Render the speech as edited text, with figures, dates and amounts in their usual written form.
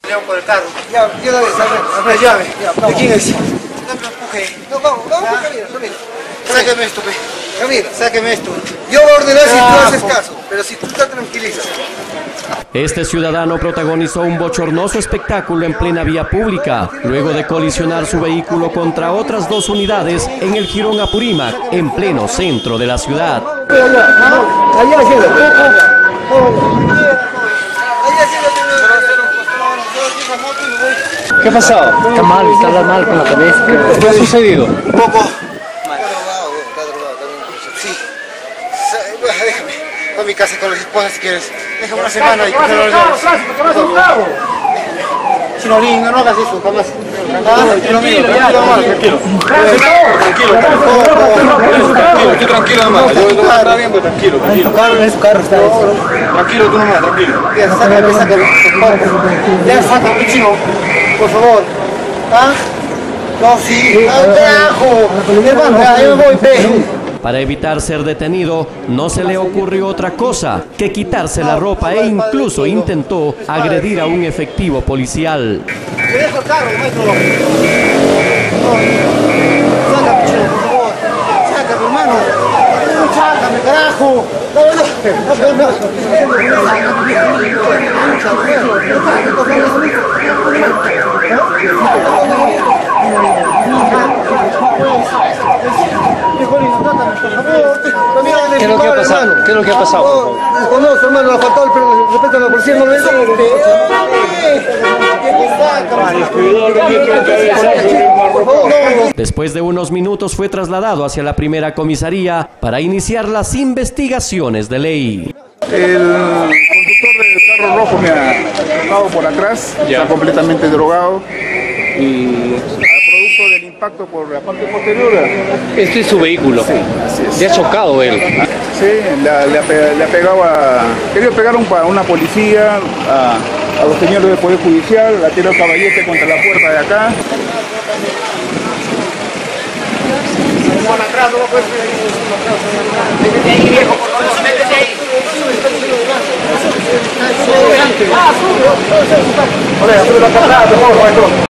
León por el carro. Ya, yo la vez, La llave. ¿De quién es? No me empuje. No, vamos, camina. Sáqueme esto, pe. Camina. Sáqueme esto. Yo voy a ordenar si tú haces caso, pero si tú te tranquilizas. Este ciudadano protagonizó un bochornoso espectáculo en plena vía pública, luego de colisionar su vehículo contra otras dos unidades en el Jirón Apurímac, en pleno centro de la ciudad. ¿Qué ha pasado? Está mal con la cabeza. ¿Qué ha sucedido? Un poco. Está drogado también. Sí. Déjame. Voy a mi casa con las esposas si quieres. Déjame una semana y coger los llaves. Chinolín, no hagas eso, jamás. Tranquilo, Tranquilo nomás. Está bien, pues tranquilo. En su carro está eso. Tranquilo, tú nomás, tranquilo. Ya, sácame. Ya, sácame, chino. Por favor. ¿Ah? No, sí. ¡Carajo! Mi hermano, ya, yo me voy, pe. Para evitar ser detenido, no se le ocurrió otra cosa que quitarse la ropa e incluso intentó agredir a un efectivo policial. Te dejo el carro, maestro. Sácame, chino, por favor. Sácame, hermano. Sácame, carajo. ¿Qué es lo que ha pasado? ¿Qué es lo que ha pasado? Desconozco, hermano, ha faltado el respeto a la policía, no le Después de unos minutos fue trasladado hacia la primera comisaría para iniciar las investigaciones de ley. El conductor del carro rojo me ha tocado por atrás, está completamente drogado y producto del impacto por la parte posterior. Este es su vehículo. Sí, así es. Le ha chocado él. Sí, le ha pegado quería pegar a una policía, a los señores del Poder Judicial, la tiró caballete contra la puerta de acá. Por atrás, no lo puedes ver. Métete ahí, viejo, por favor, métete ahí. Sube. Sube. Sube.